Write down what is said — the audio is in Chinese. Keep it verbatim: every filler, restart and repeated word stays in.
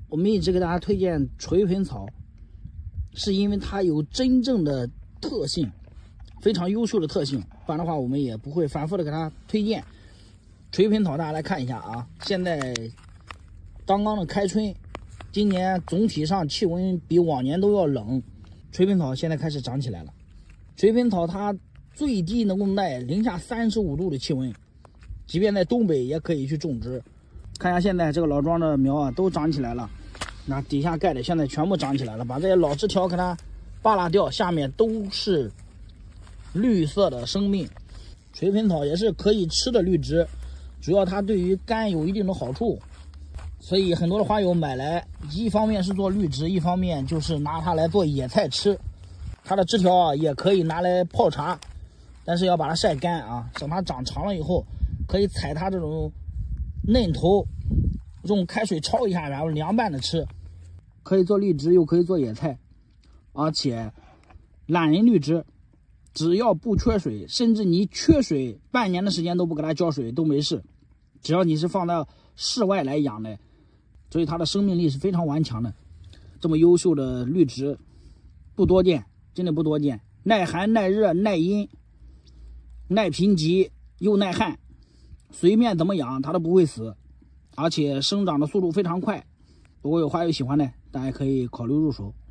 我们一直给大家推荐垂盆草，是因为它有真正的特性，非常优秀的特性。不然的话，我们也不会反复的给大家推荐垂盆草。大家来看一下啊，现在刚刚的开春，今年总体上气温比往年都要冷，垂盆草现在开始长起来了。垂盆草它最低能够耐零下三十五度的气温，即便在东北也可以去种植。看一下现在这个老庄的苗啊，都长起来了。那底下盖的现在全部长起来了，把这些老枝条给它扒拉掉，下面都是绿色的生命。垂盆草也是可以吃的绿植，主要它对于肝有一定的好处，所以很多的花友买来，一方面是做绿植，一方面就是拿它来做野菜吃。它的枝条啊也可以拿来泡茶，但是要把它晒干啊，等它长长了以后，可以采它这种嫩头，用开水焯一下，然后凉拌着吃，可以做绿植，又可以做野菜。而且懒人绿植只要不缺水，甚至你缺水半年的时间都不给它浇水都没事，只要你是放到室外来养的，所以它的生命力是非常顽强的。这么优秀的绿植不多见，真的不多见，耐寒耐热耐阴耐贫瘠又耐旱，随便怎么养它都不会死，而且生长的速度非常快。如果有花友喜欢的，大家可以考虑入手。